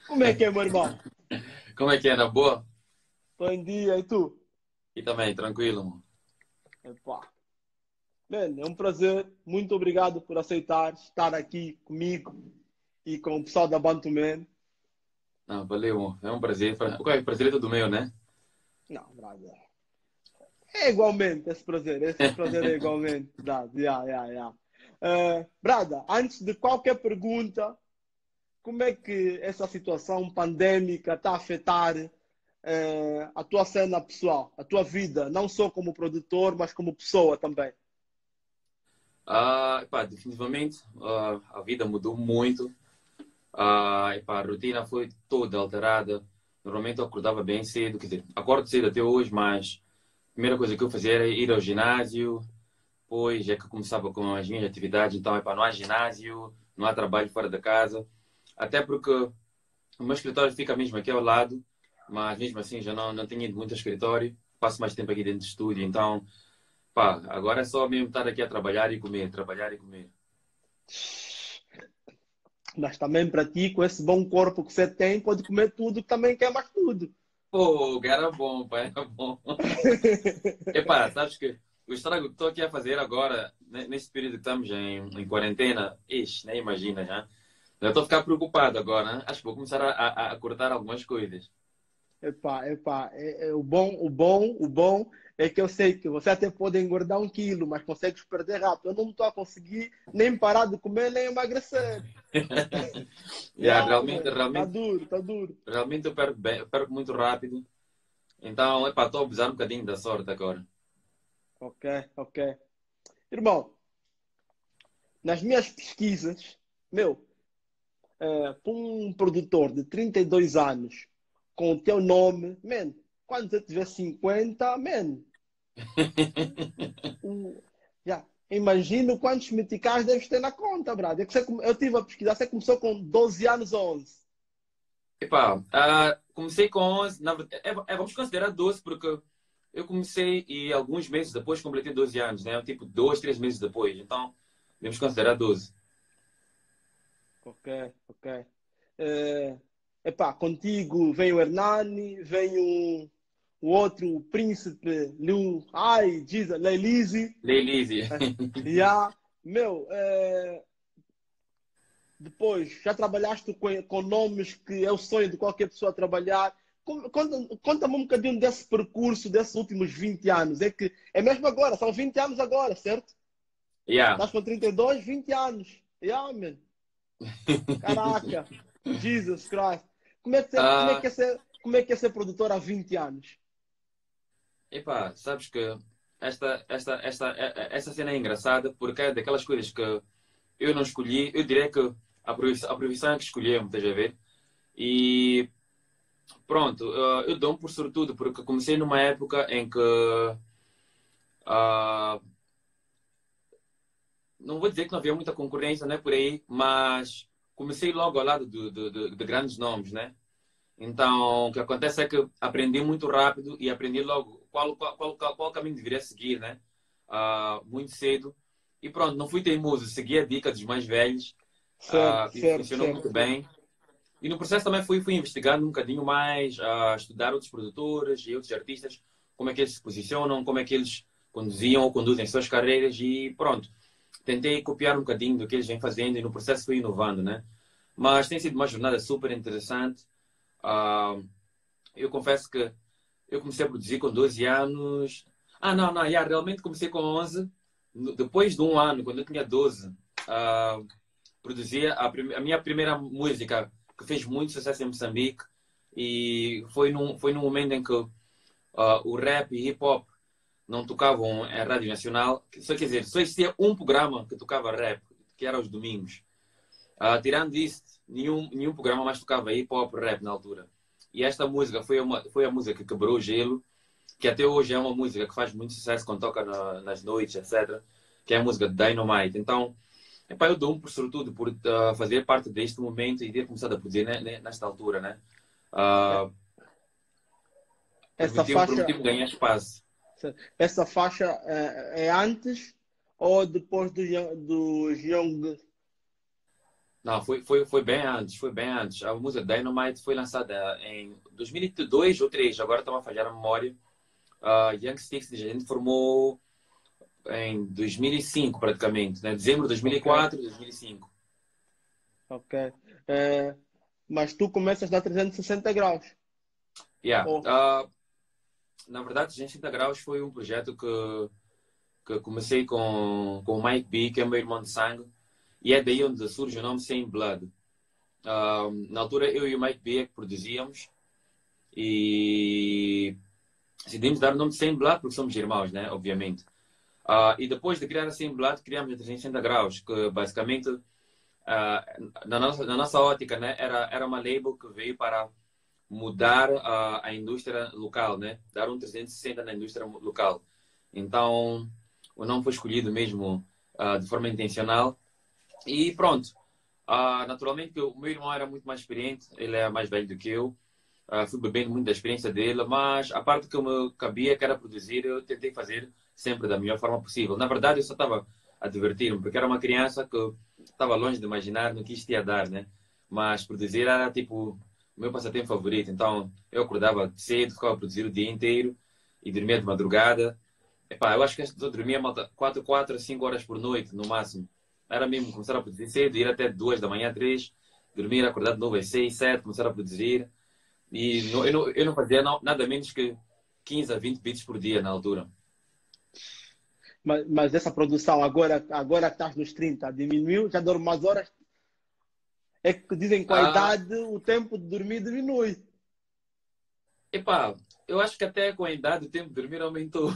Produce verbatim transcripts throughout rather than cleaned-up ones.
Como é que é, meu irmão? Como é que é, na boa? Bom dia, e tu? E também, tranquilo, mano. Epá. Mano, é um prazer. Muito obrigado por aceitar estar aqui comigo e com o pessoal da Bantu Man. Não, valeu, mano. É um prazer. Pra- O é prazer é todo meu, né? Não, brother. É igualmente esse prazer. Esse prazer é igualmente dado. Yeah, yeah, yeah. Uh, brother, antes de qualquer pergunta, como é que essa situação pandémica está a afetar uh, a tua cena pessoal, a tua vida, não só como produtor, mas como pessoa também? Ah, epá, definitivamente, ah, a vida mudou muito. Ah, epá, a rotina foi toda alterada. Normalmente eu acordava bem cedo, quer dizer, acordo cedo até hoje, mas a primeira coisa que eu fazia era ir ao ginásio. Depois é que eu começava com as minhas atividades. Então, epá, não há ginásio, não há trabalho fora da casa. Até porque o meu escritório fica mesmo aqui ao lado, mas mesmo assim já não, não tenho ido muito ao escritório. Passo mais tempo aqui dentro do estúdio, então, pá, agora é só mesmo estar aqui a trabalhar e comer, trabalhar e comer. Mas também para ti, com esse bom corpo que você tem, pode comer tudo que também quer mais tudo. Pô, era bom, pá, era bom. Epá, sabes que o estrago que estou aqui a fazer agora, ne- nesse período que estamos em, em quarentena, ixi, nem imagina já. Já estou a ficar preocupado agora, hein? Acho que vou começar a, a, a cortar algumas coisas. Epá, epá, é, é, o bom, o bom, o bom é que eu sei que você até pode engordar um quilo, mas consegues perder rápido. Eu não estou a conseguir nem parar de comer, nem emagrecer. Yeah, Yeah, realmente, man, tá realmente, duro, tá duro. realmente eu perco, bem- eu perco muito rápido. Então, epá, estou a abusar um bocadinho da sorte agora. Ok, ok. Irmão, nas minhas pesquisas, meu, é, para um produtor de trinta e dois anos com o teu nome, man, quando eu tiver cinquenta, man, o, já, imagino quantos meticais deves ter na conta, brother. É que você, eu estive a pesquisar, você começou com doze anos ou onze. Epá, ah, comecei com onze, na verdade, é, é, vamos considerar doze, porque eu comecei e alguns meses depois completei doze anos, né? Tipo, dois, três meses depois. Então, devemos considerar doze. Ok, ok. É, epá, contigo vem o Hernani, vem o, o outro, o príncipe Liu, ai, Jesus, Leilise. Lelise. Já, meu, é, depois, já trabalhaste com, com nomes que é o sonho de qualquer pessoa trabalhar. Com- Conta- Conta-me um bocadinho desse percurso, desses últimos vinte anos. É que é mesmo agora, são vinte anos agora, certo? Yeah. Estás com trinta e dois, vinte anos. Yeah, man. Caraca, Jesus Christ. Como é que, você- como é que Ah, é ser, como é que é ser produtor há vinte anos? epá, sabes que esta, esta, esta, eh, eh, esta cena é engraçada porque é daquelas coisas que eu não escolhi. Eu diria que a profissão, a profissão é que escolhemos, estás a ver? E pronto, ah, eu dou-me por sortudo porque comecei numa época em que ah, não vou dizer que não havia muita concorrência, né, por aí, mas comecei logo ao lado de, de, de- de grandes nomes, né? Então, o que acontece é que aprendi muito rápido e aprendi logo qual, qual, qual, qual, qual caminho deveria seguir, né? Ah, muito cedo. E pronto, não fui teimoso, segui a dica dos mais velhos, Certo, ah, e certo, funcionou certo. muito bem. E no processo também fui, fui investigando um bocadinho mais, a estudar outros produtores e outros artistas, como é que eles se posicionam, como é que eles conduziam ou conduzem suas carreiras e pronto. Tentei copiar um bocadinho do que eles vêm fazendo e no processo fui inovando, né? Mas tem sido uma jornada super interessante. Ah, eu confesso que eu comecei a produzir com doze anos. Ah, não, não, yeah, realmente comecei com onze. No- Depois de um ano, quando eu tinha doze, ah, produzia a, prim- a minha primeira música que fez muito sucesso em Moçambique. E foi num, foi num momento em que ah, o rap e hip hop não tocavam em rádio nacional. Só quer dizer, só existia um programa que tocava rap, que era aos domingos. Ah, tirando isso, nenhum, nenhum programa mais tocava hip hop rap na altura. E esta música foi, uma, foi a música que quebrou o gelo, que até hoje é uma música que faz muito sucesso quando toca na- nas noites, etcétera. Que é a música de Dynamite. Então, epá, eu dou-me por sortudo por ah, fazer parte deste momento e ter começado a produzir né, né, nesta altura, né? É- Ah, Essa permitiu-me faixa, permitiu ganhar espaço. essa faixa é, é antes ou depois do, Young- dos Young? Não, foi, foi, foi bem antes, foi bem antes. A música Dynamite foi lançada em dois mil e dois ou dois mil e três, agora estava a falhar a memória. A Young Sticks, a gente formou em dois mil e cinco praticamente, né? Dezembro de Ok, dois mil e quatro, dois mil e cinco. ok. Eh, mas tu começas a dar trezentos e sessenta graus. Yeah. Oh, Ah, na verdade, trezentos e sessenta graus foi um projeto que, que comecei com, com o Mike B, que é meu irmão de sangue, e é daí onde surge o nome Sem Blood. Ah, na altura, eu e o Mike B é que produzíamos e decidimos dar o nome de Sem Blood porque somos irmãos, né? Obviamente. Ah, e depois de criar a Sem Blood, criamos a trezentos e sessenta graus, que basicamente, ah, na, nossa, na nossa ótica, né, era, era uma label que veio para mudar a, a indústria local, né? Dar um trezentos e sessenta na indústria local. Então, o nome foi escolhido mesmo ah, de forma intencional. E pronto. Ah, naturalmente, o meu irmão era muito mais experiente, ele é mais velho do que eu. Ah, fui bebendo muito da experiência dele, mas a parte que me cabia, que era produzir, eu tentei fazer sempre da melhor forma possível. Na verdade, eu só estava a divertir-me, porque era uma criança que estava longe de imaginar no que isto ia dar, né? Mas produzir era tipo o meu passatempo favorito. Então, eu acordava cedo, ficava a produzir o dia inteiro e dormia de madrugada. Epá, eu acho que eu dormia malta, quatro, quatro a cinco horas por noite, no máximo. Era mesmo começar a produzir cedo, ir até duas da manhã, três, dormir, acordar de novo às seis, sete, começar a produzir. E não, eu, não, eu não fazia não, nada menos que quinze a vinte beats por dia na altura. mas, mas essa produção agora, agora que estás nos trinta diminuiu, já dorme umas horas. É que dizem que com a Ah, idade o tempo de dormir diminui. epá, eu acho que até com a idade o tempo de dormir aumentou.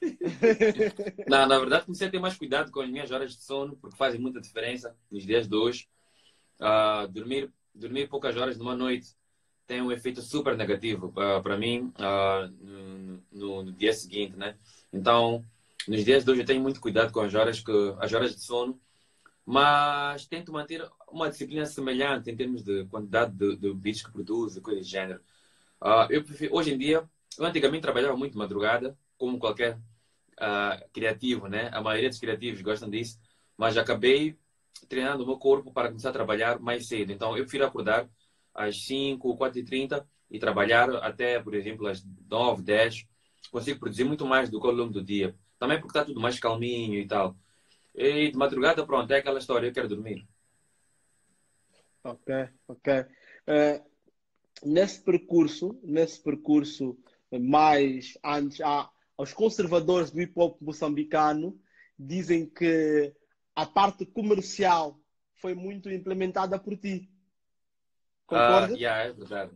Na, na verdade, comecei a ter mais cuidado com as minhas horas de sono, porque fazem muita diferença nos dias de hoje. Ah, dormir, dormir poucas horas numa noite tem um efeito super negativo para mim ah, no, no, no dia seguinte, né? Então, nos dias de hoje eu tenho muito cuidado com as horas, que, as horas de sono, mas tento manter uma disciplina semelhante em termos de quantidade de, de beats que produzo, coisas do gênero. Ah, eu prefiro, hoje em dia, eu antigamente trabalhava muito de madrugada, como qualquer ah, criativo, né? A maioria dos criativos gostam disso, mas acabei treinando o meu corpo para começar a trabalhar mais cedo. Então, eu prefiro acordar às cinco, quatro e trinta e trabalhar até, por exemplo, às nove, dez. Consigo produzir muito mais do que ao longo do dia. Também porque está tudo mais calminho e tal. E de madrugada, pronto, é aquela história, eu quero dormir. Ok, ok. Eh, nesse percurso, nesse percurso mais antes, há, os conservadores do hip hop moçambicano dizem que a parte comercial foi muito implementada por ti. Ah, Concordas? yeah, é verdade.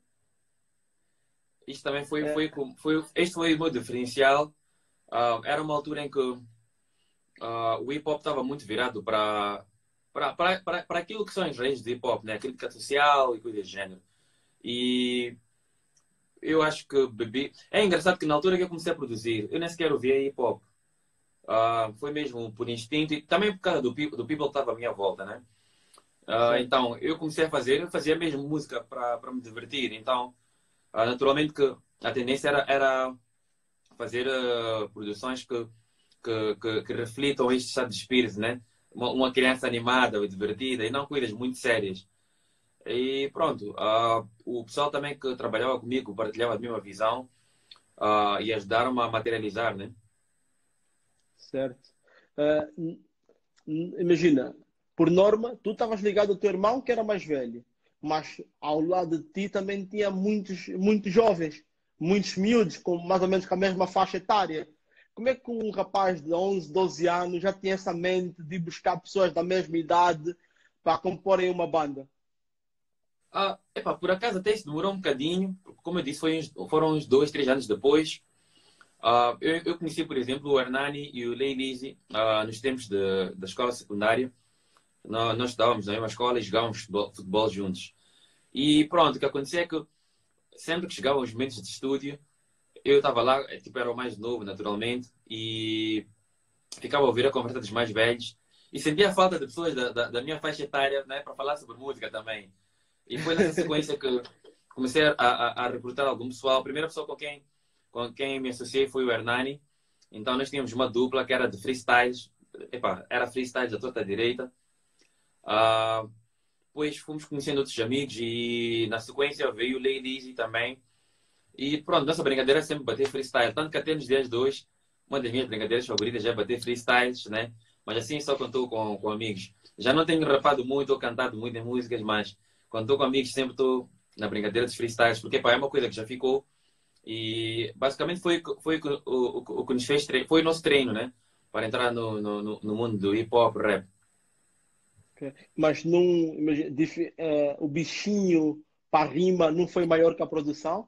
Isto também foi, É, foi, com- foi, este foi o meu diferencial. Ah, era uma altura em que ah, o hip hop estava muito virado para para, para, para, para aquilo que são as raízes do hip hop, né? Crítica social e coisas do gênero. E eu acho que bebi. É engraçado que na altura que eu comecei a produzir, eu nem sequer ouvia hip hop. Ah, foi mesmo por instinto e também por causa do, pe- do people que estava à minha volta, né? Ah, certo. então, eu comecei a fazer, eu fazia mesmo música para para me divertir. Então, ah, naturalmente que a tendência era, era fazer ah, produções que, que, que, que reflitam este estado de espírito, né? Uma, uma criança animada ou divertida e não coisas muito sérias. E pronto, ah, o pessoal também que trabalhava comigo partilhava a mesma visão ah, e ajudaram-me a materializar, né? Certo. Eh, n- n- imagina, por norma, tu estavas ligado ao teu irmão que era mais velho, mas ao lado de ti também tinha muitos, muitos jovens, muitos miúdos, com mais ou menos com a mesma faixa etária. Como é que um rapaz de onze, doze anos já tinha essa mente de ir buscar pessoas da mesma idade para comporem uma banda? Ah, epá, por acaso até isso demorou um bocadinho, porque como eu disse, foi uns- foram uns dois, três anos depois. Ah, eu, eu conheci, por exemplo, o Hernani e o Leilizi ah, nos tempos de, da escola secundária. Nós, nós estudávamos na mesma escola e jogávamos futebol, futebol juntos. E pronto, o que acontecia é que sempre que chegavam os momentos de estúdio, eu estava lá, eh, tipo, era o mais novo, naturalmente, e ficava a ouvir a conversa dos mais velhos e sentia a falta de pessoas da, da, da minha faixa etária, né, para falar sobre música também. E foi nessa sequência que comecei a, a, a recrutar algum pessoal. A primeira pessoa com quem, com quem me associei foi o Hernani. Então nós tínhamos uma dupla que era de freestyles. Epá, era freestyles da torta direita. Ah, depois fomos conhecendo outros amigos e na sequência veio o Lady Easy também. E pronto, nossa brincadeira é sempre bater freestyle. Tanto que até nos dias de hoje, uma das minhas brincadeiras favoritas é bater freestyles, né? Mas assim só quando estou com, com amigos. Já não tenho rapado muito ou cantado muito em músicas, mas quando estou com amigos sempre estou na brincadeira dos freestyles, porque pá, é uma coisa que já ficou. E basicamente foi, foi o, o, o que nos fez, tre- foi o nosso treino, né? Para entrar no, no, no no mundo do hip hop, rap. Ok. Mas não, imagina, dif- eh, o bichinho para a rima não foi maior que a produção?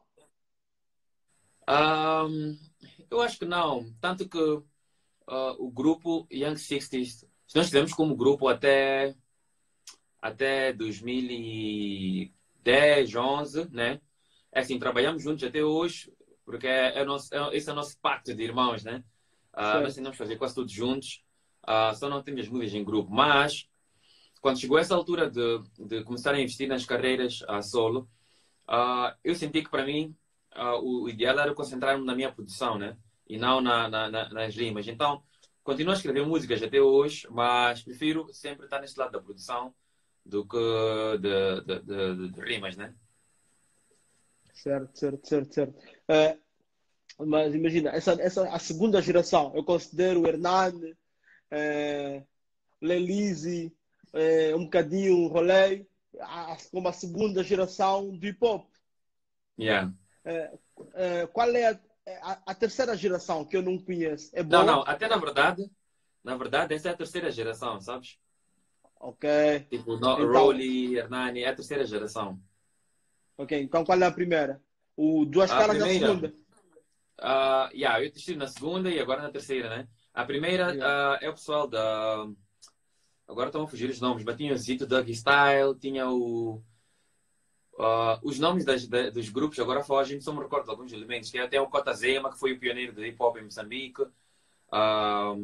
Ahm, eu acho que não. Tanto que ah, o grupo Young sessenta, nós tivemos como grupo até, até dois mil e dez, onze, né? É assim, trabalhamos juntos até hoje, porque é, é nosso, é, esse é o nosso pacto de irmãos, né? Ah, nós Certo. tentamos fazer quase tudo juntos, ah, só não temos as músicas em grupo. Mas, quando chegou essa altura de, de começar a investir nas carreiras a solo, ah, eu senti que para mim ah, o, o ideal era concentrar-me na minha produção, né? E não na, na- na- nas rimas. Então, continuo a escrever músicas até hoje, mas prefiro sempre estar neste lado da produção do que de, de, de- de- de rimas, né? Certo, certo, certo, certo. Eh, mas imagina, essa, essa, a segunda geração, eu considero o Hernani, eh, Lelisi, eh, um bocadinho o Rolei, a- como a segunda geração do hip hop. Yeah. Eh, eh, qual é a, a, a terceira geração que eu não conheço? É Não, não, boa? até na verdade, na verdade, essa é a terceira geração, sabes? Ok. Tipo, no, Então, Rolly, Hernani, é a terceira geração. ok. Então qual é a primeira? O Duas A Caras é a primeira, segunda. ah, yeah, eu estive na segunda e agora na terceira, né? A primeira Yeah. ah, é o pessoal da. Agora estão a fugir os nomes, mas tinha o Zito Doug Style, tinha o. ah, os nomes das, da- dos grupos agora fogem, só me recordo de alguns elementos, que é até o Kota Zema, que foi o pioneiro do hip hop em Moçambique. Ah,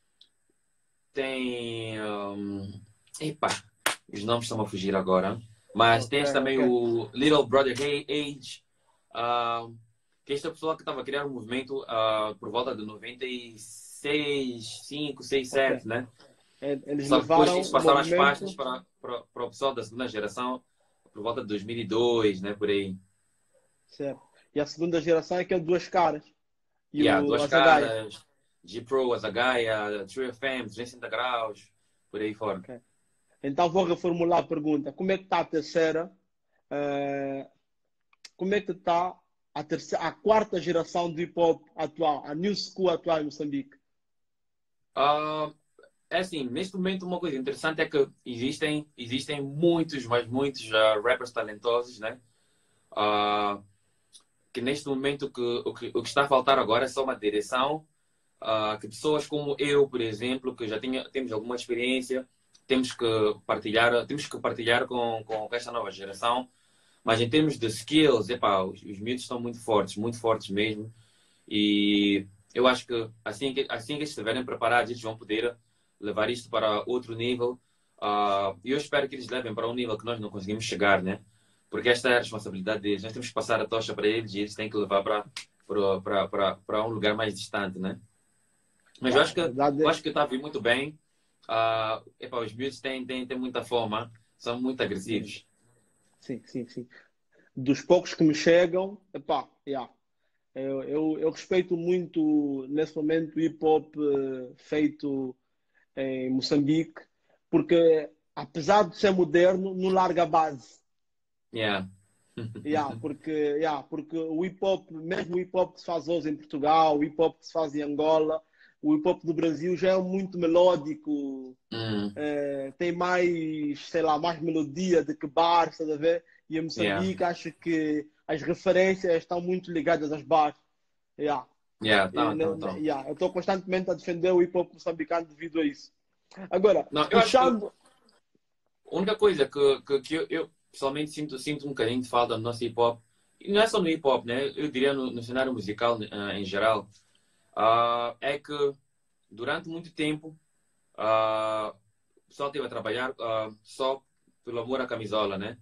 tem. Um, epá, os nomes estão a fugir agora. Mas Ok, tens também ok. o Little Brother Hey Age, ah, que esta pessoa que estava a criar um movimento ah, por volta de noventa e seis, cinco, seis, Ok. sete, né? E- Eles Só que depois levaram eles o passaram as páginas movimento. para, para, para o pessoal da segunda geração por volta de dois mil e dois, né? Por aí. Certo. E a segunda geração é que é o Duas Caras. E Yeah, o Duas Azagaia. Caras, G-Pro, Azagaia, True F M, trezentos e sessenta graus, por aí fora. Ok. Então vou reformular a pergunta. Como é que está a terceira? eh, como é que está a terceira, a quarta geração do hip hop atual, a new school atual em Moçambique? Ah, é assim, neste momento uma coisa interessante é que existem, existem muitos, mas muitos ah, rappers talentosos, né? Ah, que neste momento que, o, que, o que está a faltar agora é só uma direção, ah, que pessoas como eu, por exemplo, que já tinha, temos alguma experiência, temos que partilhar, temos que partilhar com, com esta nova geração, mas em termos de skills, epá, os, os miúdos estão muito fortes, muito fortes mesmo, e eu acho que assim que, assim que eles estiverem preparados, eles vão poder levar isto para outro nível. Ah, E eu espero que eles levem para um nível que nós não conseguimos chegar, né? Porque esta é a responsabilidade deles. Nós temos que passar a tocha para eles e eles têm que levar para, para, para, para, para um lugar mais distante, né? Mas eu Pá, acho a que verdade eu é, acho que está a vir muito bem. Ah, epá, os miúdos têm, têm, têm muita fome, são muito sim, agressivos. sim, sim, sim. Dos poucos que me chegam, epá, yeah. Eu, eu, eu respeito muito, nesse momento, o hip hop eh, feito em Moçambique, porque apesar de ser moderno, não larga a base. Yeah. Yeah, porque, yeah, porque o hip hop, mesmo o hip hop que se faz hoje em Portugal, o hip hop que se faz em Angola, o hip hop do Brasil já é muito melódico, Hum, eh, tem mais, sei lá, mais melodia do que bar, estás a ver? E em yeah. Moçambique acho que as referências estão muito ligadas às bars. Yeah. Yeah, E, então, né, então, né, então. yeah, eu estou constantemente a defender o hip hop moçambicano devido a isso. Agora, Não, eu acho que puxando. a única coisa que, que, que eu, eu pessoalmente sinto, sinto um bocadinho de falta no nosso hip hop, e não é só no hip hop, né? Eu diria no, no cenário musical ah, em geral, ah, é que durante muito tempo ah, o pessoal esteve a trabalhar ah, só pelo amor à camisola, né?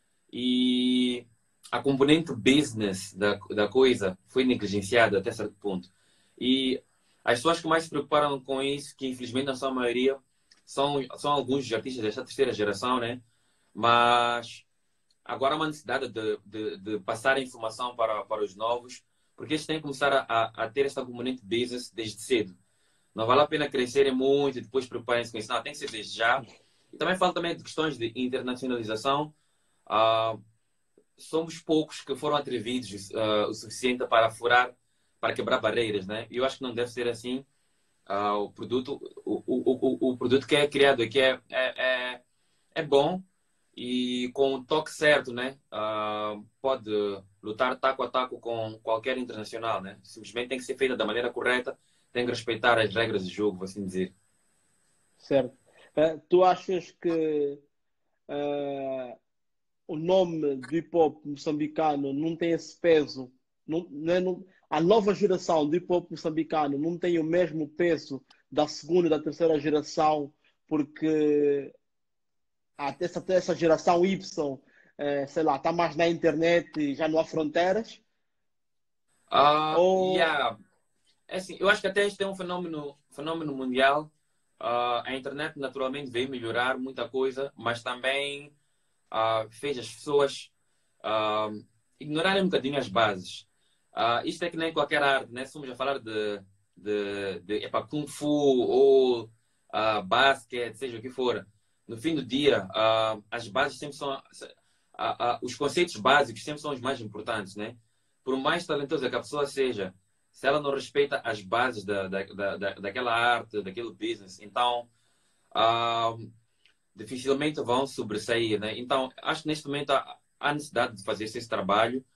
E a componente business da, da coisa foi negligenciada até certo ponto. E as pessoas que mais se preocuparam com isso, que infelizmente não são a maioria, são, são alguns dos artistas desta terceira geração, né? mas agora há uma necessidade de, de, de passar a informação para, para os novos, porque eles têm que começar a, a, a ter esta componente business desde cedo. Não vale a pena crescerem muito e depois preocuparem-se com isso. Não, tem que ser desde já. E também falo também de questões de internacionalização. Uh, somos poucos que foram atrevidos uh, o suficiente para furar, para quebrar barreiras, né? E eu acho que não deve ser assim. Uh, o produto, o, o, o, o produto que é criado aqui é, é, é, é bom e com o toque certo, né? Uh, pode lutar taco a taco com qualquer internacional, né? Simplesmente tem que ser feita da maneira correta, tem que respeitar as regras do jogo, vou assim dizer. Certo. Uh, tu achas que uh, o nome do hip hop moçambicano não tem esse peso? Não, não, é, não, a nova geração do hip hop moçambicano não tem o mesmo peso da segunda e da terceira geração, porque até essa, até essa geração Y, eh, sei lá, está mais na internet e já não há fronteiras? Uh, Ou. yeah. É assim, eu acho que até este é um fenômeno, fenômeno mundial. Uh, a internet naturalmente veio melhorar muita coisa, mas também uh, fez as pessoas uh, ignorarem um bocadinho as bases. Uh, isto é que nem qualquer arte, né? Se formos a falar de, de, de epa, Kung Fu ou uh, basquete, seja o que for, no fim do dia, uh, as bases sempre são. Uh, uh, os conceitos básicos sempre são os mais importantes, né? Por mais talentosa que a pessoa seja, se ela não respeita as bases da, da, da, daquela arte, daquele business, então uh, dificilmente vão sobressair, né? Então, acho que neste momento há, há necessidade de fazer esse trabalho.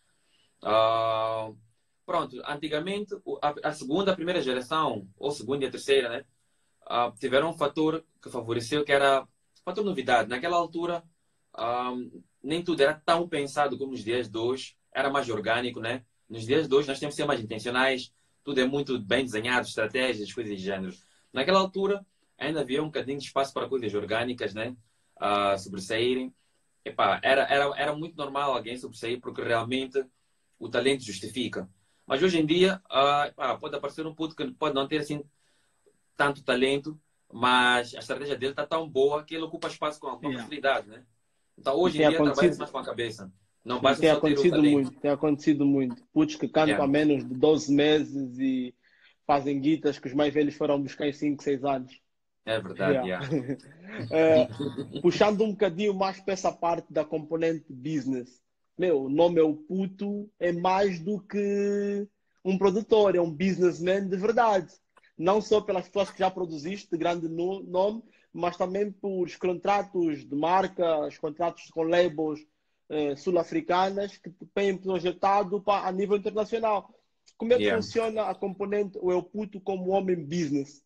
Uh, pronto, antigamente, a, a segunda, a primeira geração, ou segunda e a terceira, né? Uh, tiveram um fator que favoreceu, que era fator novidade. Naquela altura, uh, nem tudo era tão pensado como nos dias de hoje, era mais orgânico, né? Nos dias de hoje nós temos que ser mais intencionais, tudo é muito bem desenhado, estratégias, coisas de género. Naquela altura ainda havia um bocadinho de espaço para coisas orgânicas, né? Uh, sobressaírem. Epá, era, era, era muito normal alguém sobressair porque realmente o talento justifica. Mas hoje em dia uh, epá, pode aparecer um puto que pode não ter assim tanto talento, mas a estratégia dele está tão boa que ele ocupa espaço com, com Yeah. facilidade, né? Então E hoje em tem dia trabalha-se acontecido, mais com a cabeça. Não sim, basta tem só ter o acontecido talento. muito, tem acontecido muito. Putos que cantam há Yeah. menos de doze meses e fazem guitas que os mais velhos foram buscar em cinco, seis anos. É verdade, Yeah. yeah. Eh, puxando um bocadinho mais para essa parte da componente business. Meu, o nome é o puto, é mais do que um produtor, é um businessman de verdade. Não só pelas pessoas que já produziste, de grande no- nome, mas também por os contratos de marca, os contratos com labels eh, sul-africanas que te têm projetado para, a nível internacional. Como é que Yeah. funciona a componente, o eu puto como homem business?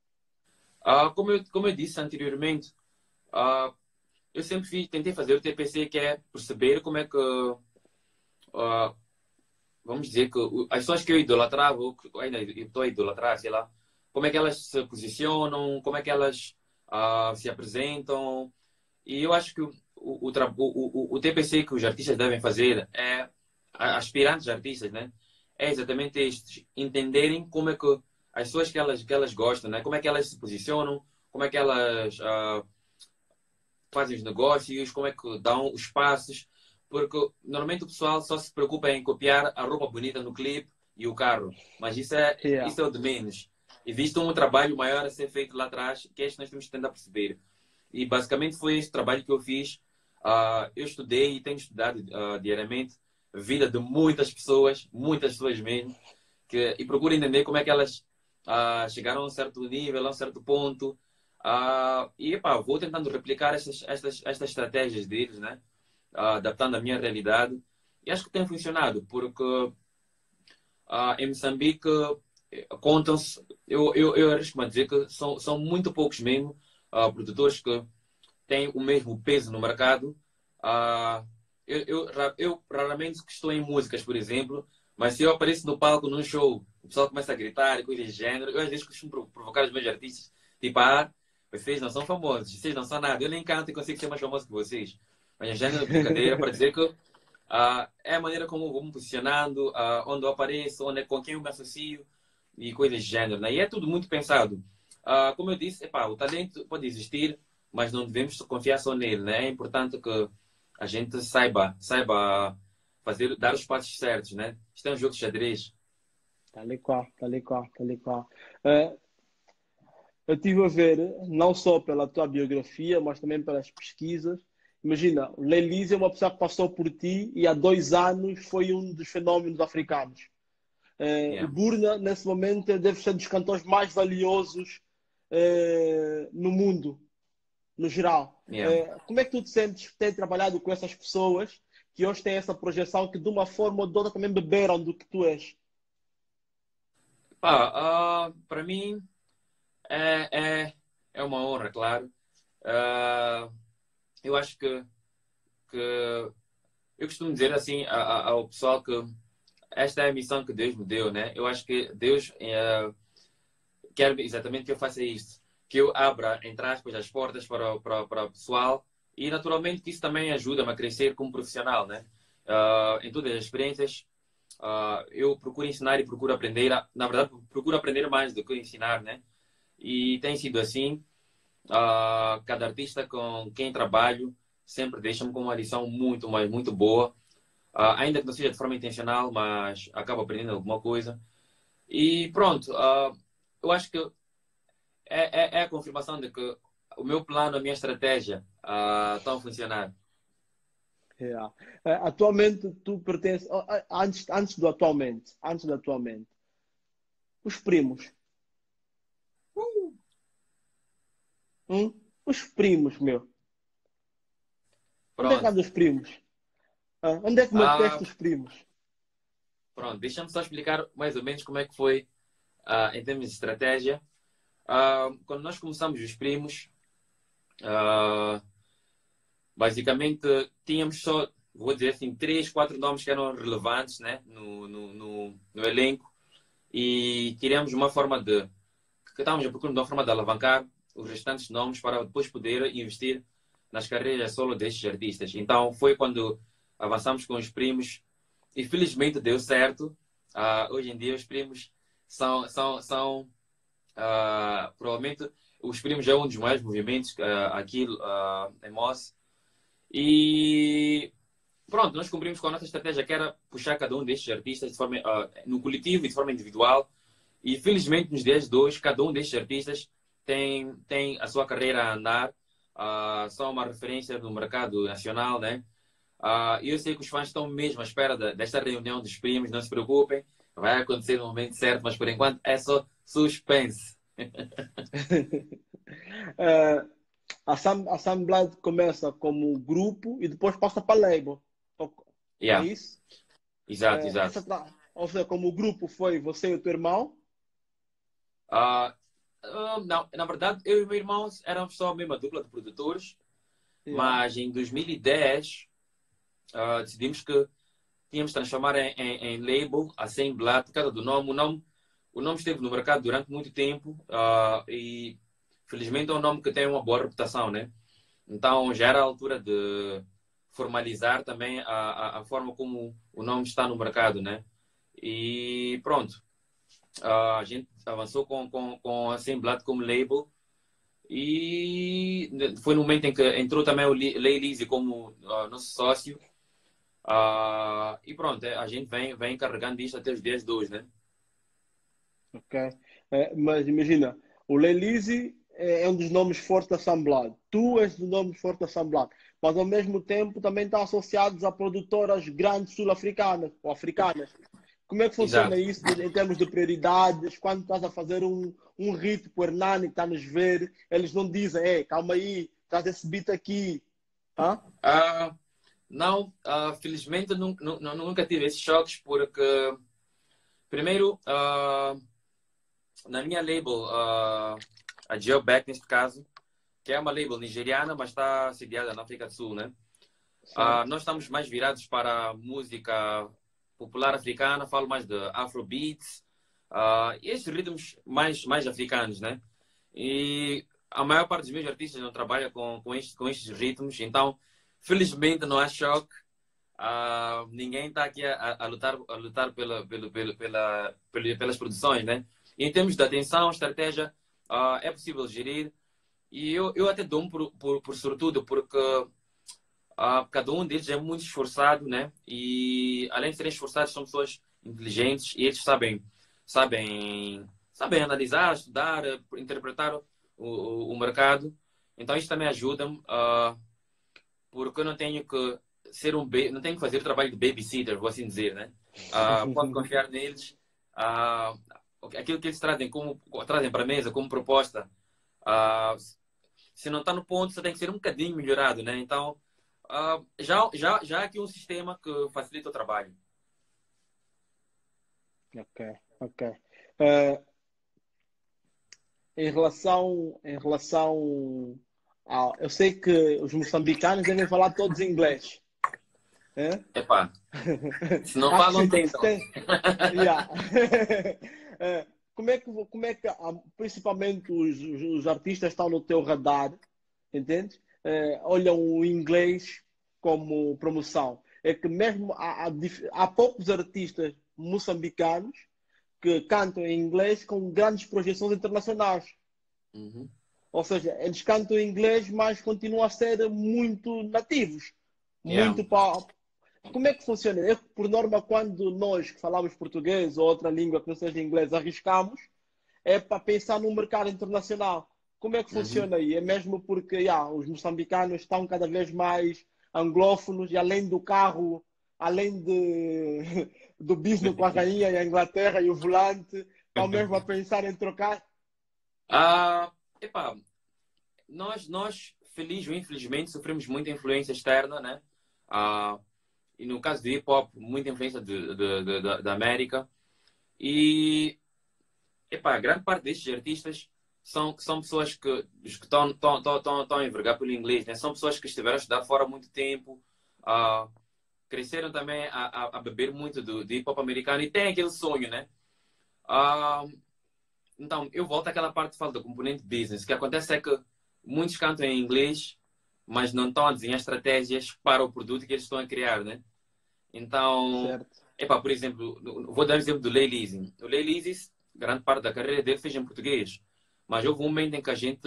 Ah, como eu, como eu disse anteriormente, ah, eu sempre fiz, tentei fazer o T P C, que é perceber como é que, ah, vamos dizer que o- as pessoas que eu idolatrava, ou que ainda estou a idolatrar, sei lá, como é que elas se posicionam, como é que elas ah, se apresentam. E eu acho que o, o, o, tra- o, o, o T P C que os artistas devem fazer é, a- aspirantes artistas, né? É exatamente estes, entenderem como é que as pessoas que elas, que elas gostam, né? Como é que elas se posicionam, como é que elas ah, fazem os negócios, como é que dão os passos, porque normalmente o pessoal só se preocupa em copiar a roupa bonita no clipe e o carro, mas isso é, Yeah. isso é o de menos. Existe um trabalho maior a ser feito lá atrás, que é isso que nós temos que tentar perceber. E basicamente foi esse trabalho que eu fiz. Ah, eu estudei e tenho estudado ah, diariamente a vida de muitas pessoas, muitas pessoas mesmo, que, e procuro entender como é que elas ah, chegaram a um certo nível, a um certo ponto. Ah, e epá, vou tentando replicar estas, estas, estas estratégias deles, né? Ah, adaptando a minha realidade. E acho que tem funcionado, porque ah, em Moçambique eh, contam-se, eu, eu, eu arrisco-me a dizer que são, são muito poucos mesmo ah, produtores que têm o mesmo peso no mercado. Ah, eu, eu, ra- eu raramente que estou em músicas, por exemplo, mas se eu apareço no palco num show, o pessoal começa a gritar e coisas de género, eu às vezes costumo provo- provocar os meus artistas, tipo, ah, vocês não são famosos, vocês não são nada, eu nem canto e consigo ser mais famoso que vocês. Mas em género de brincadeira para dizer que ah, é a maneira como eu vou me posicionando, ah, onde eu apareço, onde, com quem eu me associo e coisas de género, né? E é tudo muito pensado. Ah, como eu disse, epá, o talento pode existir, mas não devemos confiar só nele, né? É importante que a gente saiba, saiba fazer, dar os passos certos, né? Isto é um jogo de xadrez. Tal e qual, tal e qual, tal e qual. Eh, eu estive a ver, não só pela tua biografia, mas também pelas pesquisas. Imagina, o Lelise é uma pessoa que passou por ti e há dois anos foi um dos fenómenos africanos. Eh, o Yeah, Burna, nesse momento, deve ser dos cantores mais valiosos eh, no mundo, no geral. yeah. Eh, como é que tu te sentes ter trabalhado com essas pessoas que hoje têm essa projeção que de uma forma ou de outra também beberam do que tu és? Ah, ah, para mim é, é, é uma honra, claro. Ah, eu acho que, que eu costumo dizer assim a- a- ao pessoal que esta é a missão que Deus me deu, né? Eu acho que Deus eh, quer exatamente que eu faça isto, que eu abra, entre aspas, as portas para, o- para, para o pessoal e, naturalmente, que isso também ajuda-me a crescer como profissional, né? Ah, em todas as experiências, ah, eu procuro ensinar e procuro aprender. a- Na verdade, procuro aprender mais do que ensinar, né? E tem sido assim. Ah, cada artista com quem trabalho sempre deixa-me com uma lição muito, mas muito boa. Ah, ainda que não seja de forma intencional, mas acabo aprendendo alguma coisa. E pronto, ah, eu acho que é, é, é a confirmação de que o meu plano, a minha estratégia ah, estão a funcionar. Yeah. Eh, atualmente tu pertences, oh, ah, antes, antes do atualmente, antes do atualmente, os primos, hum? Os primos, meu. Onde é que Pronto. andam os primos? Ah, onde é que Ah, meteste os primos? pronto, deixa-me só explicar mais ou menos como é que foi ah, em termos de estratégia. Ah, quando nós começamos os primos, ah, basicamente tínhamos só, vou dizer assim, três, quatro nomes que eram relevantes, né, no, no, no, no elenco e queríamos uma forma de, que estávamos a procurar de uma forma de alavancar os restantes nomes para depois poder investir nas carreiras solo destes artistas. Então foi quando avançamos com os primos e felizmente deu certo. Ah, hoje em dia os primos são, são, são ah, provavelmente os primos é um dos maiores movimentos ah, aqui ah, em Moss. E pronto, nós cumprimos com a nossa estratégia, que era puxar cada um destes artistas de forma, ah, no coletivo e de forma individual. E felizmente, nos dias de hoje, cada um destes artistas tem, tem a sua carreira a andar, ah, são uma referência no mercado nacional, né? Ah, e eu sei que os fãs estão mesmo à espera de- desta reunião dos primos, não se preocupem, vai acontecer no momento certo, mas por enquanto é só suspense. Eh, a Sam, a Sam Blood começa como grupo e depois passa para label. O- É Yeah, isso? exato, Eh, exato. essa, tra- ou seja, como o grupo foi você e o teu irmão. Ah, ah, não, na verdade, eu e meu irmão éramos só a mesma dupla de produtores, Yeah. mas em dois mil e dez ah, decidimos que tínhamos de transformar em, em, em label, assim, Black, por causa do nome. O nome, o nome esteve no mercado durante muito tempo ah, e felizmente é um nome que tem uma boa reputação, né? Então já era a altura de formalizar também a, a, a forma como o nome está no mercado, né? E pronto, ah, a gente avançou com, com, com a Assemblat como label e foi no momento em que entrou também o Lei Lise como ah, nosso sócio. Ah, e pronto, é, a gente vem, vem carregando isto até os dias de hoje, né? Ok. Eh, mas imagina, o Lelisi é, é um dos nomes fortes da Samblad. Tu és dos nomes fortes da Samblad. Mas ao mesmo tempo também está associados a produtoras grandes sul-africanas ou africanas. Como é que funciona Exato. isso de- em termos de prioridades? Quando estás a fazer um, um hit para o Hernani que está a nos ver, eles não dizem, ei, calma aí, traz esse beat aqui. Hã? Ah, não, ah, felizmente nu- nu- nu- nunca tive esses choques porque, primeiro, ah, na minha label, ah, a Geoback neste caso, que é uma label nigeriana, mas está sediada na África do Sul, né? Ah, Certo. nós estamos mais virados para a música popular africana, falo mais de Afrobeats, ah, e esses ritmos mais, mais africanos, né? E a maior parte dos meus artistas não trabalha com, com, estes, com estes ritmos, então, felizmente, não há choque. Ah, ninguém está aqui a, a lutar, a lutar pela, pela, pela, pela, pela- pelas produções, né? E em termos de atenção, estratégia, ah, é possível gerir. E eu, eu até dou-me por, por, por sortudo, porque ah, cada um deles é muito esforçado, né? E além de serem esforçados, são pessoas inteligentes e eles sabem, sabem, sabem analisar, estudar, eh, interpretar o, o, o mercado. Então isso também ajuda-me, ah, porque eu não tenho que ser um, ba- não tenho que fazer o trabalho de babysitter, vou assim dizer, né? Ah, posso confiar neles. Ah, aquilo que eles trazem como trazem para a mesa como proposta, ah, se não está no ponto, só tem que ser um bocadinho melhorado, né? Então, ah, já, já, já há aqui um sistema que facilita o trabalho. Ok, ok. Eh, em relação, em relação ao, eu sei que os moçambicanos devem falar todos inglês, né? Epá, se não Acho falam, que se tentam. tem, yeah. Eh, como é que, como é que ah, principalmente os, os, os artistas estão no teu radar, entende? Eh, olham o inglês como promoção. É que mesmo há, há, dif- há poucos artistas moçambicanos que cantam em inglês com grandes projeções internacionais. Uhum. Ou seja, eles cantam em inglês, mas continuam a ser muito nativos. Yeah. Muito para. Como é que funciona? Eu, por norma, quando nós que falamos português ou outra língua que não seja inglês arriscamos, é para pensar no mercado internacional. Como é que Uhum. funciona aí? É mesmo porque yeah, os moçambicanos estão cada vez mais anglófonos e além do carro, além de, do business com a rainha e a Inglaterra e o volante, estão mesmo a pensar em trocar. Ah, epá, nós, nós, feliz ou infelizmente, sofremos muita influência externa, né? Ah, e no caso do hip hop, muita influência de, de, de- da da América. E, epá, grande parte destes artistas são, são pessoas que os que estão estão estão estão estão a envergar pelo inglês, né? São pessoas que estiveram a estudar fora há muito tempo, ah, cresceram também a, a, a beber muito do, do hip hop americano e têm aquele sonho, né? Ah, então, eu volto àquela parte que falo do componente business. O que acontece é que muitos cantam em inglês, mas não estão a desenhar estratégias para o produto que eles estão a criar, né? Então, Certo. epá, por exemplo, vou dar o exemplo do Lay Leasing. O Lay Leasing, grande parte da carreira dele fez em português, mas houve um momento em que a gente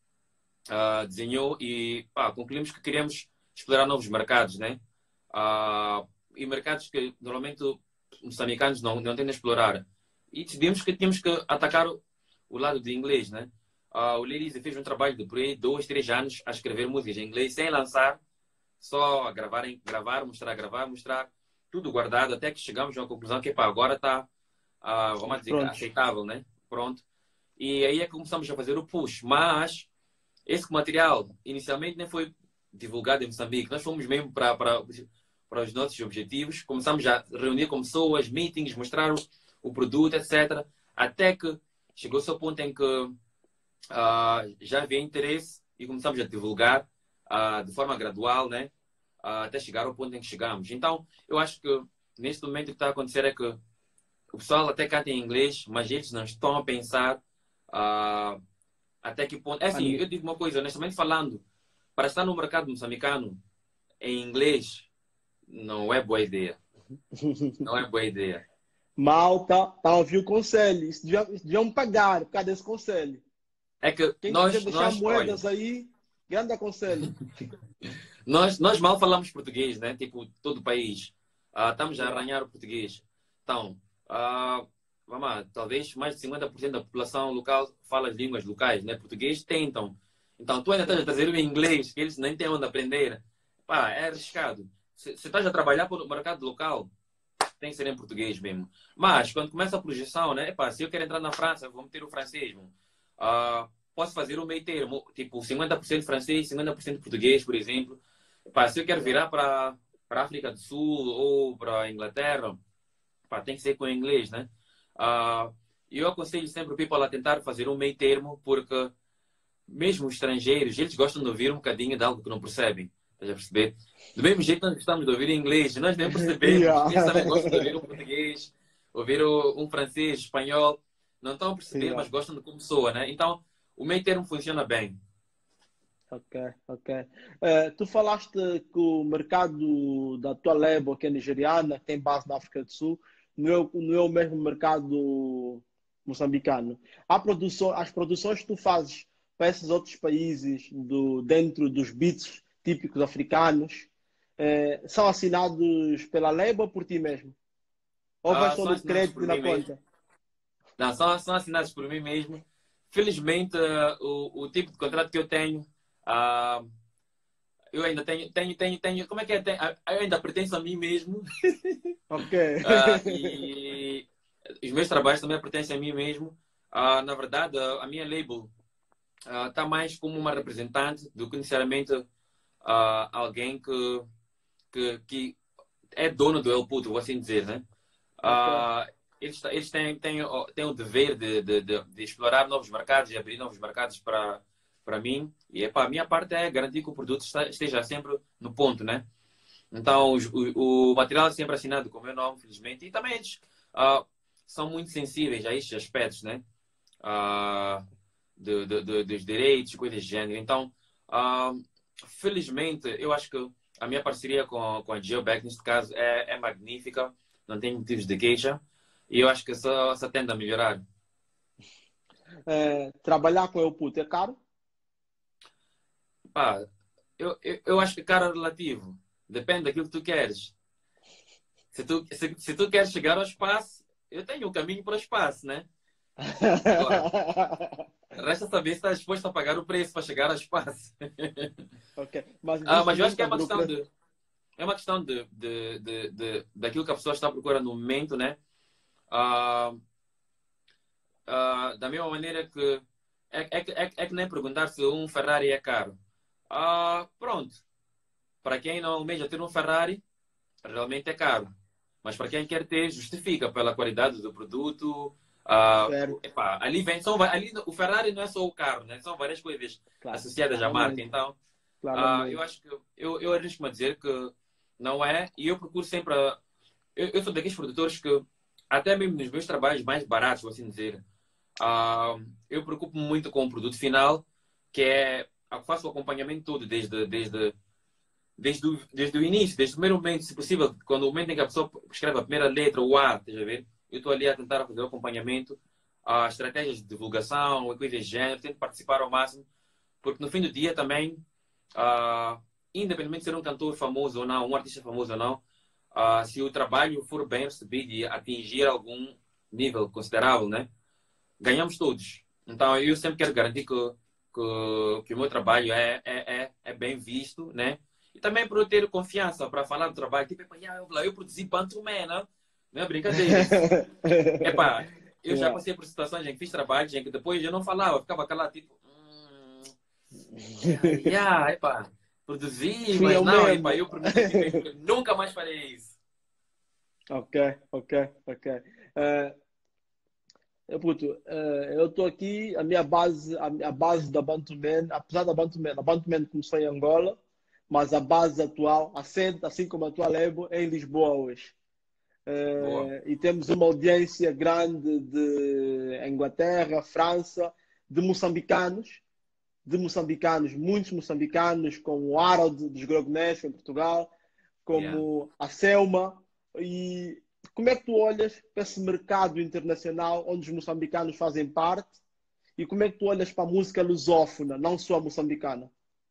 ah, desenhou e pá, concluímos que queríamos explorar novos mercados, né? Ah, e mercados que normalmente os moçambicanos não, não tendem a explorar. E decidimos que tínhamos que atacar o, o lado de inglês, né? Ah, o Lirizi fez um trabalho de por aí dois, três anos a escrever músicas em inglês sem lançar, só a gravar, gravar, mostrar, gravar, mostrar, tudo guardado, até que chegamos a uma conclusão que pá, agora está, ah, vamos Estamos dizer, prontos. aceitável, né? Pronto. E aí é que começamos a fazer o push. Mas esse material inicialmente nem foi divulgado em Moçambique. Nós fomos mesmo para, para, para os nossos objetivos. Começamos a reunir com pessoas, meetings, mostrar o, o produto, etcétera. Até que chegou-se ao ponto em que ah, já havia interesse e começamos a divulgar ah, de forma gradual, né? Ah, até chegar ao ponto em que chegamos. Então, eu acho que neste momento o que está a acontecer é que o pessoal até canta em inglês, mas eles não estão a pensar ah, até que ponto. É A assim, ni- eu digo uma coisa, honestamente falando, para estar no mercado moçambicano em inglês não é boa ideia. Não é boa ideia. Malta, tá a ouvir o conselho. Isso deviam, deviam pagar por causa desse conselho. É que Quem quiser nós, deixar nós, olha, moedas aí, grande aconselho. nós, nós mal falamos português, né? Tipo, todo o país. Ah, estamos a Yeah. arranhar o português. Então, ah, vamos lá, talvez mais de cinquenta por cento da população local fala as línguas locais, né? Português tentam. Então, tu ainda estás a Certo. trazer o inglês, que eles nem têm onde aprender. Pá, é arriscado. Se, se estás a trabalhar para o mercado local, tem que ser em português mesmo. Mas, quando começa a projeção, né? Epá, se eu quero entrar na França, vou meter o francês, mano. Ah, posso fazer o meio termo, tipo cinquenta por cento francês, cinquenta por cento português, por exemplo. Epá, se eu quero Yeah. virar para para a África do Sul ou para a Inglaterra, epá, tem que ser com inglês, né? Ah, eu aconselho sempre o people a tentar fazer um meio termo, porque mesmo os estrangeiros, eles gostam de ouvir um bocadinho de algo que não percebem. Estás a perceber? Do mesmo jeito que nós gostamos de ouvir inglês, nós nem percebemos. Yeah. Eles também gostam de ouvir um português, ouvir o- um francês, espanhol. Não estão a perceber, Yeah. mas gostam de como soa, né? Então, o meio termo funciona bem. Ok, ok. Eh, tu falaste que o mercado da tua label, que é nigeriana, tem base na África do Sul, não é, o- não é o mesmo mercado moçambicano. Há produção, as produções que tu fazes para esses outros países do, dentro dos beats típicos africanos, eh, são assinados pela label ou por ti mesmo? Ou vai Ah, só são no assinados crédito por e na mim mesmo. conta? Não, são, são assinados por mim mesmo. Felizmente, ah, o, o tipo de contrato que eu tenho, ah, eu ainda tenho, tenho, tenho, tenho, como é que é? Tenho, ah, eu ainda pertenço a mim mesmo. Ok. Ah, e os meus trabalhos também pertencem a mim mesmo. Ah, na verdade, a, a minha label está mais como uma representante do que necessariamente ah, alguém que, que, que é dono do El Puto, vou assim dizer, né? Ok. Ah, eles, eles têm, têm, o- têm o dever de, de, de, de explorar novos mercados e abrir novos mercados para para mim. E epá, a minha parte é garantir que o produto está- esteja sempre no ponto, né? Então, os- o, o material é sempre assinado com o meu nome, felizmente. E também eles ah, são muito sensíveis a estes aspectos, né? Ah, de, de, de- dos direitos, coisas de género. Então, ah, felizmente, eu acho que a minha parceria com, com a Geoback, neste caso, é, é magnífica. Não tenho motivos de queixa. E eu acho que só, só tende a melhorar. Eh, trabalhar com o puto é caro? Pá, eu, eu, eu acho que cara relativo. Depende daquilo que tu queres. Se tu, se, se tu queres chegar ao espaço, eu tenho um caminho para o espaço, né? Agora, resta saber se estás disposto a pagar o preço para chegar ao espaço. Ok. Mas Ah, existe mas eu acho que é muita uma questão burocracia. de, é uma questão de, de, de, de- daquilo que a pessoa está procurando no momento, né? Ah, ah, da mesma maneira que é, é, que- é, que- é que nem perguntar se um Ferrari é caro. Ah, pronto. Para quem não almeja ter um Ferrari, realmente é caro. Mas para quem quer ter, justifica pela qualidade do produto. Ah, Certo. epá, ali vem, são, va- ali, o Ferrari não é só o carro, né? São várias coisas Claro. associadas à marca. Claramente. Então, ah, eu Claramente. acho que eu, eu arrisco-me a dizer que não é, e eu procuro sempre. a- Eu, eu sou daqueles produtores que, até mesmo nos meus trabalhos mais baratos, vou assim dizer, ah, eu preocupo-me muito com o produto final, que é. Eu faço o acompanhamento todo, desde, desde, desde, o, desde o início, desde o primeiro momento, se possível, quando o momento em que a pessoa escreve a primeira letra, o A, estás a ver? Eu estou ali a tentar fazer o acompanhamento, as estratégias de divulgação, e coisas de género, tento participar ao máximo, porque no fim do dia também ah, independentemente de ser um cantor famoso ou não, um artista famoso ou não, ah, se o trabalho for bem recebido e atingir algum nível considerável, né, ganhamos todos. Então eu sempre quero garantir que, que, que o meu trabalho é, é, é, é bem visto, né? E também por eu ter confiança para falar do trabalho. Tipo, "Epá, yeah, eu, eu produzi Bantu Man, não não é brincadeira isso. Epá, eu já Yeah. passei por situações em que fiz trabalhos em que depois eu não falava, ficava calado, tipo, hum, yeah, yeah, epá, produzi, Fui mas eu não, epá, mesmo. eu prometo a mim mesmo que nunca mais farei isso. Ok, ok, ok. Eh, eu, puto, eh, eu estou aqui, a minha base, a, a base da Bantuman, apesar da Bantuman, a Bantuman começou em Angola, mas a base atual, a sede, assim como a tua label, é em Lisboa hoje. Boa. Eh, e temos uma audiência grande de Inglaterra, França, de moçambicanos, de moçambicanos, muitos moçambicanos, como o Harold dos Grognés em Portugal, Yeah. como a Selma. E como é que tu olhas para esse mercado internacional onde os moçambicanos fazem parte? E como é que tu olhas para a música lusófona, não só a moçambicana?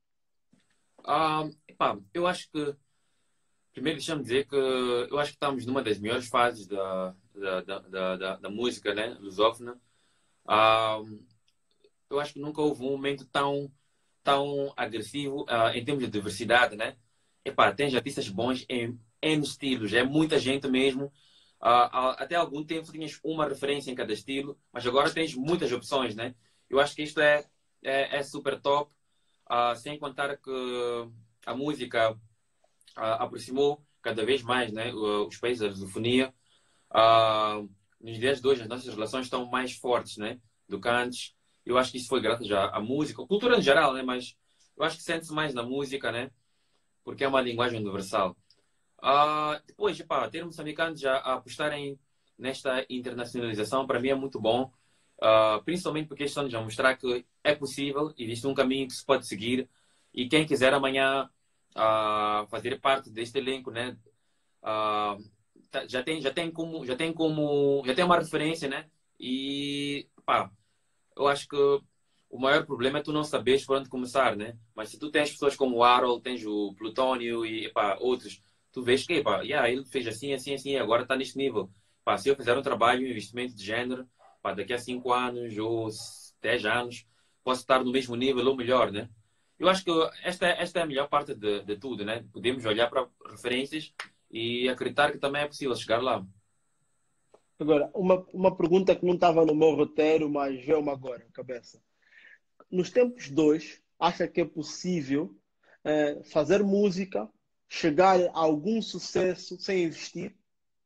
Ah, epá, eu acho que, primeiro deixa-me dizer que eu acho que estamos numa das melhores fases da, da, da, da, da- da música, né, lusófona. Ah, eu acho que nunca houve um momento tão, tão agressivo, ah, em termos de diversidade, né? Epá, tens artistas bons em N estilos, é muita gente mesmo. Ah, ah, até algum tempo tinhas uma referência em cada estilo, mas agora tens muitas opções, né? Eu acho que isto é, é, é super top, ah, sem contar que a música ah, aproximou cada vez mais, né, os países da lusofonia. Ah, nos dias de hoje as nossas relações estão mais fortes, né, do que antes. Eu acho que isso foi graças à, à música, à cultura em geral, né, mas eu acho que sente-se mais na música, né, porque é uma linguagem universal. Ah, depois, epá, ter moçambicanos já a apostarem nesta internacionalização, para mim é muito bom. Ah, principalmente porque estão a mostrar que é possível, existe um caminho que se pode seguir e quem quiser amanhã ah, fazer parte deste elenco, né, ah, tá- já tem já tem como já tem como já tem uma referência, né, e pá, eu acho que o maior problema é tu não saberes por onde começar, né? Mas se tu tens pessoas como o Harold, tens o Plutónio e epá, outros, tu vês que epá, yeah, ele fez assim, assim, assim, agora está neste nível. Epá, se eu fizer um trabalho, um investimento de género, epá, daqui a cinco anos ou dez anos, posso estar no mesmo nível ou melhor, né? Eu acho que esta, esta é a melhor parte de, de tudo, né? Podemos olhar para referências e acreditar que também é possível chegar lá. Agora, uma, uma pergunta que não estava no meu roteiro, mas veio-me agora, cabeça. Nos tempos de hoje, acha que é possível eh, fazer música, chegar a algum sucesso sem investir?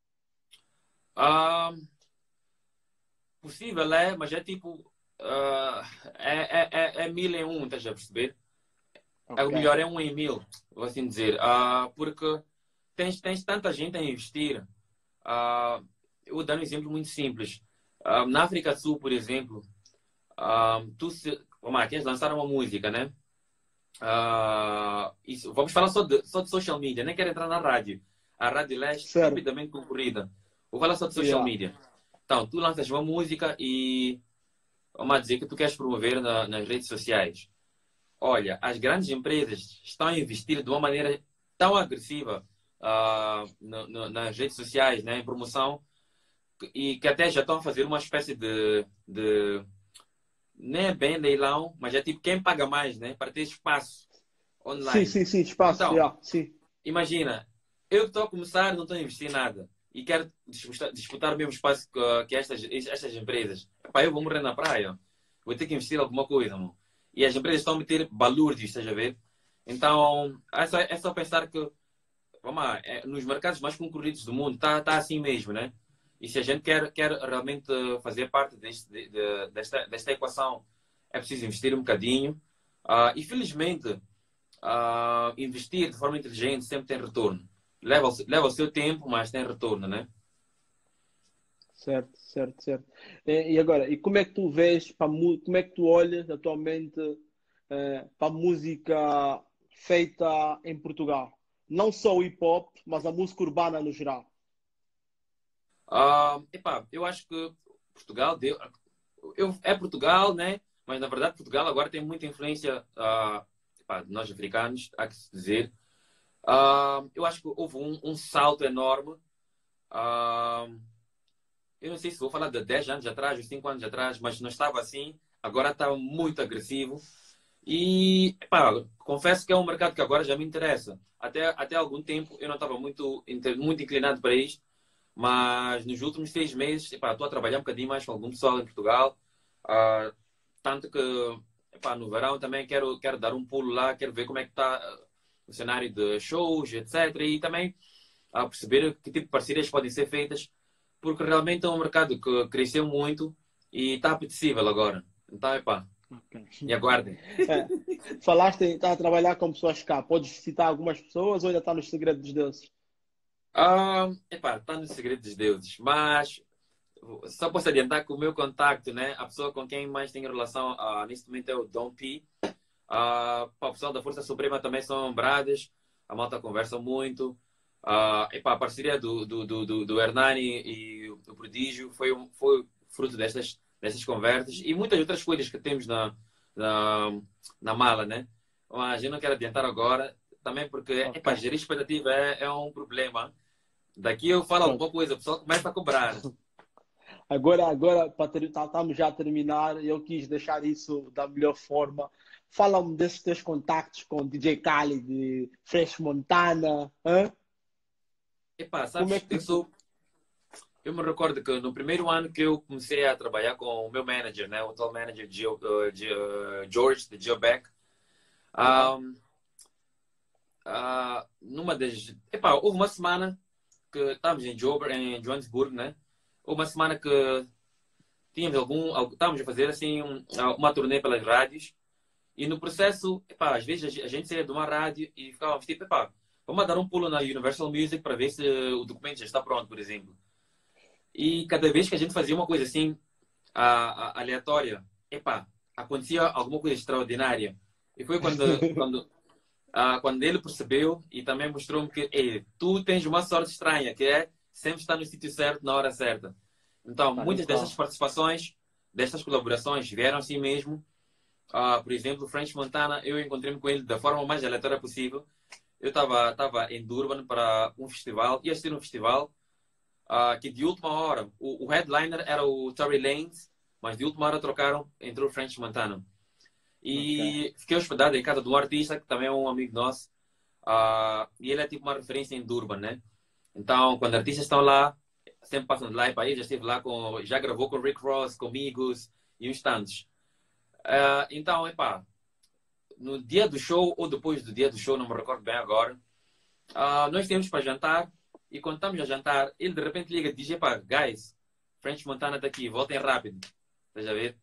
Ah, possível é, mas é tipo. ah, é, é, é, é mil em um, estás a perceber? É, o Ok, melhor é um em mil, vou assim dizer. Ah, porque tens, tens tanta gente a investir. Ah, eu vou dar um exemplo muito simples. Ah, na África do Sul, por exemplo, ah, tu se, vamos lá, queres lançar uma música, né? Ah, isso, vamos falar só de, só de social media, nem quero entrar na rádio. A rádio lá é certo. estupidamente concorrida. Vou falar só de social Yeah. media. Então, tu lanças uma música e vamos lá dizer que tu queres promover na- nas redes sociais. Olha, as grandes empresas estão a investir de uma maneira tão agressiva ah, no- no- nas redes sociais, né, em promoção, e que até já estão a fazer uma espécie de, de nem é bem leilão, mas é tipo quem paga mais, né, para ter espaço Sim, online. sim, sim, espaço. Então, Yeah, sim. imagina, eu que estou a começar, não estou a investir nada e quero disputar, disputar o mesmo espaço que, que estas, estas empresas. Epá, eu vou morrer na praia, vou ter que investir alguma coisa, mano. E as empresas estão a meter balúrdios, estás a ver? Então, é só, é só pensar que, vamos lá, é, nos mercados mais concorridos do mundo está tá assim mesmo, né? E se a gente quer, quer realmente fazer parte deste, de, de, desta, desta equação, é preciso investir um bocadinho. Ah, e felizmente, ah, investir de forma inteligente sempre tem retorno. Leva, o- leva o seu tempo, mas tem retorno, né? Certo, certo, certo. E, e agora, e como é que tu vês, para, mu- como é que tu olhas atualmente eh, para a música feita em Portugal? Não só o hip hop, mas a música urbana no geral. Ah, epá, eu acho que Portugal deu, eu, é Portugal, né? Mas na verdade Portugal agora tem muita influência ah, epá, de nós africanos, há que se dizer. Ah, eu acho que houve um, um salto enorme. Ah, eu não sei se vou falar de dez anos atrás, ou cinco anos atrás, mas não estava assim. Agora está muito agressivo. E, epá, confesso que é um mercado que agora já me interessa. Até, até algum tempo eu não estava muito, inter- muito inclinado para isto, mas nos últimos seis meses, epá, estou a trabalhar um bocadinho mais com algum pessoal em Portugal. Ah, tanto que, epá, no verão também quero, quero dar um pulo lá, quero ver como é que está ah, o cenário de shows, etcétera. E também a perceber que tipo de parcerias podem ser feitas, porque realmente é um mercado que cresceu muito e está apetecível agora. Então, epá, e aguardem. É, falaste em estar a trabalhar com pessoas cá. Podes citar algumas pessoas ou ainda está nos segredos dos deuses? Ah, epá, está no segredo dos deuses, mas só posso adiantar que o meu contacto, né? A pessoa com quem mais tenho relação ah, neste momento é o Dom P. Ah, pá, o pessoal da Força Suprema também são bradas, a malta conversa muito. Ah, epá, a parceria do, do, do, do do Hernani e o Prodígio foi, um- foi fruto destas, destas conversas e muitas outras coisas que temos na, na, na mala, né? Mas eu não quero adiantar agora, também porque Ok. epá, gerir expectativa é, é um problema. Daqui eu falo Pronto. alguma coisa, o pessoal começa a cobrar. Agora, agora para ter, tá- estamos já a terminar, eu quis deixar isso da melhor forma. Fala-me desses teus contactos com D J Khaled, Fresh Montana, hã? Epá, Como é sabes, que eu tipo. sou. Eu me recordo que no primeiro ano que eu comecei a trabalhar com o meu manager, né, o tal manager Gio, uh, Gio- uh, George, de Geobeck, Yeah. um, uh, numa das. Epá, houve uma semana que estávamos em, Joburg, em Johannesburg, né? Houve uma semana que tínhamos algum. algo- Estávamos a fazer assim um- uma turnê pelas rádios e no processo, epá, às vezes a ge- a gente saía de uma rádio e ficávamos tipo, epá, vamos dar um pulo na Universal Music para ver se o documento já está pronto, por exemplo. E cada vez que a gente fazia uma coisa assim, a, a- aleatória, epá, acontecia alguma coisa extraordinária. E foi quando, quando, ah, quando ele percebeu e também mostrou-me que "Ei, tu tens uma sorte estranha, que é sempre estar no sítio certo, na hora certa. Então, Tá, muitas destas então. participações, destas colaborações vieram assim mesmo. Uh, por exemplo, French Montana, eu encontrei-me com ele da forma mais aleatória possível. Eu estava estava em Durban para um festival, ia assistir um festival uh, que de última hora, o, o headliner era o Tory Lanez, mas de última hora trocaram, entrou o French Montana. Ok. E fiquei hospedado em casa de um artista que também é um amigo nosso. Uh, e ele é tipo uma referência em Durban, né? Então, quando artistas estão lá, sempre passam de lá e para aí. Já esteve lá com, já gravou com Rick Ross, com Migos e uns tantos. Uh, então, epá, no dia do show ou depois do dia do show, não me recordo bem agora, uh, nós temos para jantar e quando estamos a jantar, ele de repente liga e diz: epá, guys, French Montana está aqui, voltem rápido. Estás a ver?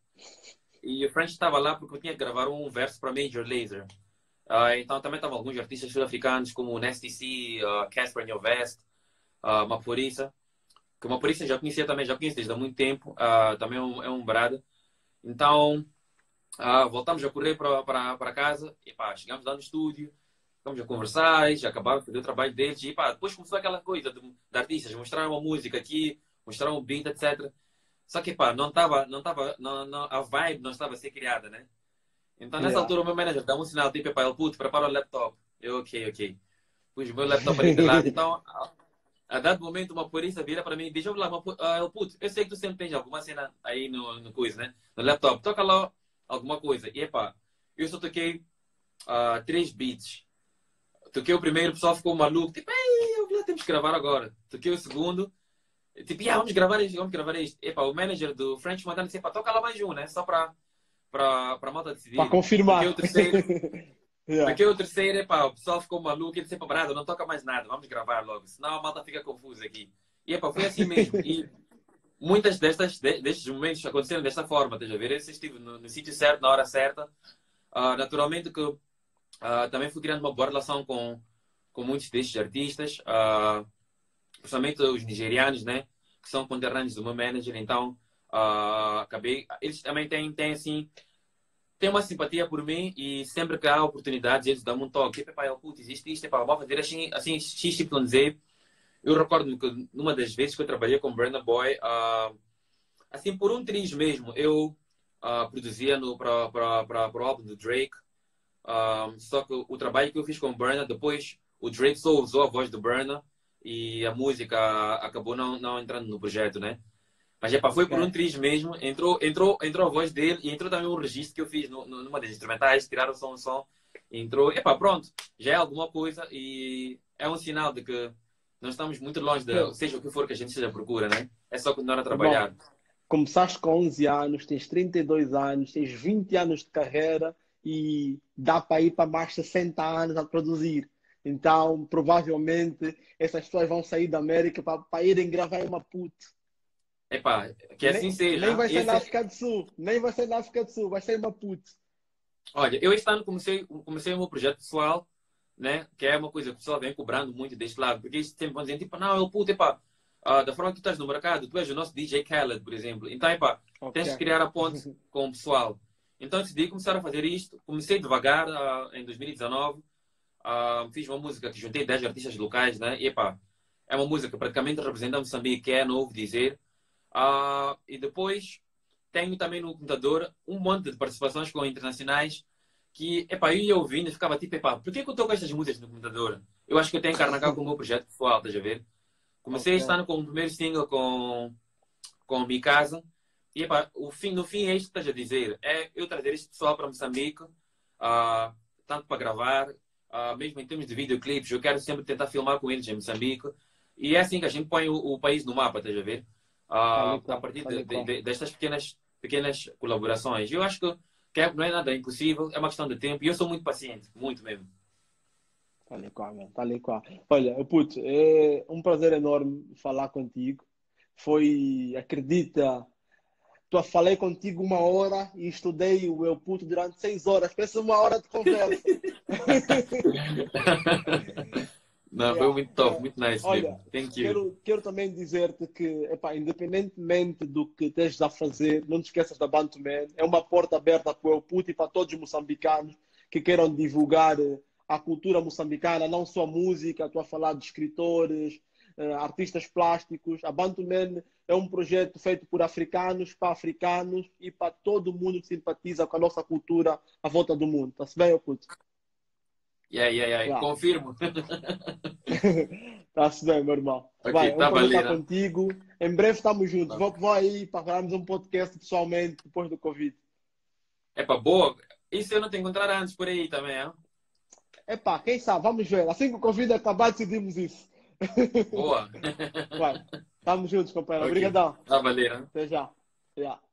E o French estava lá porque eu tinha que gravar um verso para Major Lazer. Uh, então também estavam alguns artistas sul-africanos como o Nasty C, uh, Casper Nyovest, uh, Maphorisa, que o Maphorisa já conhecia também, já conheço desde há muito tempo, uh, também é um, é um brado. Então uh, voltamos a correr para casa e pá, chegamos lá no estúdio, ficamos a conversar, já acabaram de fazer o trabalho deles e pá, depois começou aquela coisa de, de artistas, mostraram uma música aqui, mostraram um beat, etcétera. Só que pá, não estava, não estava, não, não, a vibe não estava a ser criada, né? Então, nessa Yeah. altura, o meu manager dá um sinal, tipo, para ele, puto, prepara o laptop. Eu, ok, ok. Pus o meu laptop ali de lado. Então, a, a dado momento, uma polícia vira para mim e diz: olha lá, uh, ele, puto, eu sei que tu sempre tens alguma cena aí no, no coisa, né? No laptop. Toca lá alguma coisa. E, epá, eu só toquei uh, três beats. Toquei o primeiro, o pessoal ficou maluco. Tipo, ei, eu já temos que gravar agora. Toquei o segundo. Tipo, yeah, vamos gravar isto, vamos gravar isto. Epá, o manager do French Montana disse: epá, toca lá mais um, né? Só para para a malta Para decidir. Toquei o confirmar. terceiro. Yeah. Porque o terceiro, epá, o pessoal ficou maluco, ele disse: epá, Brado, não toca mais nada, vamos gravar logo, senão a malta fica confusa aqui. E epá, foi assim mesmo. E muitas destas, de- destes momentos aconteceram desta forma, estás a ver? Eu estive no, no sítio certo, na hora certa. Ah, naturalmente que ah, também fui criando uma boa relação com, com muitos destes artistas, ah, principalmente os nigerianos, né? Que são conterrâneos do meu manager, então ah, acabei. Eles também têm, têm assim tem uma simpatia por mim e sempre que há oportunidades eles dão-me um toque. Tipo, pai, puto, existe isto, epá, vamos fazer assim, assim X, Y, Z. Eu recordo-me que numa das vezes que eu trabalhei com Burna Boy, uh, assim, por um triz mesmo, eu uh, produzia para o álbum do Drake. Uh, só que o trabalho que eu fiz com o Burna, depois o Drake só usou a voz do Burna e a música acabou não, não entrando no projeto, né? Mas epá, foi por um Ok. triz mesmo. Entrou, entrou, entrou a voz dele e entrou também um registro que eu fiz no, no, numa das instrumentais, tiraram o som, o som. Entrou. Epá, pronto. Já é alguma coisa e é um sinal de que nós estamos muito longe de, seja o que for que a gente esteja à procura, né? É só continuar a Irmão, trabalhar. começaste com onze anos, tens trinta e dois anos, tens vinte anos de carreira e dá para ir para mais de sessenta anos a produzir. Então, provavelmente, essas pessoas vão sair da América para, para irem gravar em Maputo. Epá, que assim Nem, nem seja. vai ser na Esse, África do Sul, nem vai ser na África do Sul, vai ser em Maputo. olha, eu este ano comecei, comecei o meu projeto pessoal, né? Que é uma coisa que o pessoal vem cobrando muito deste lado, porque eles sempre vão dizer, tipo, não, eu puto, epá, ah, da forma que tu estás no mercado, tu és o nosso D J Khaled, por exemplo. Então, epá, Ok. tens de criar a ponte com o pessoal. Então, decidi começar a fazer isto. Comecei devagar, ah, em dois mil e dezanove. Ah, fiz uma música que juntei dez artistas locais, né? E, epá, é uma música que praticamente representa Moçambique, que é novo dizer. Ah, e depois tenho também no computador um monte de participações com internacionais que, epá, eu ia ouvindo e ficava tipo, epá, por que que eu estou com estas músicas no computador? Eu acho que eu tenho que carregar com o meu projeto pessoal, estás a ver? Comecei Ok. este ano com o primeiro single com, com Mi Casa. E epá, o fim, no fim é isto que estás a dizer. É eu trazer este pessoal para Moçambique, ah, tanto para gravar, ah, mesmo em termos de videoclipes, eu quero sempre tentar filmar com eles em Moçambique. E é assim que a gente põe o, o país no mapa, estás a ver? Tal Ah, e a qual, partir tal de, e de, qual. de, destas pequenas, pequenas colaborações. Eu acho que, que é- não é nada impossível, é uma questão de tempo. E eu sou muito paciente, muito mesmo. Tal e qual, mano, tal e qual. Olha, puto, é um prazer enorme falar contigo. Foi, acredita, tô, falei contigo uma hora e estudei o meu puto durante seis horas. Pensa uma hora de conversa. Não, foi Yeah. muito top, Eh, muito nice olha, mesmo. Thank you. quero, quero também dizer-te que, epá, independentemente do que estejas a fazer, não te esqueças da Bantuman. É uma porta aberta para o puto e para todos os moçambicanos que queiram divulgar eh, a cultura moçambicana, não só a música. Estou a falar de escritores, uh, artistas plásticos. A Bantuman é um projeto feito por africanos, para africanos e para todo mundo que simpatiza com a nossa cultura à volta do mundo. Está-se bem, Oculto? Yeah, yeah, yeah. Yeah. Confirmo. Está-se bem, meu irmão. Ok, Vai, tá vamos conversar valendo. contigo. Em breve estamos juntos. Tá. Vou, vou aí para farmos um podcast pessoalmente depois do Covid. Epa, boa. Isso eu não te encontrar antes por aí também, hein? Epá, quem sabe? Vamos ver. Assim que o Covid acabar, decidimos isso. Boa. Vai. Estamos juntos, companheiro. Ok, Obrigadão. tá valendo. Até já. Yeah.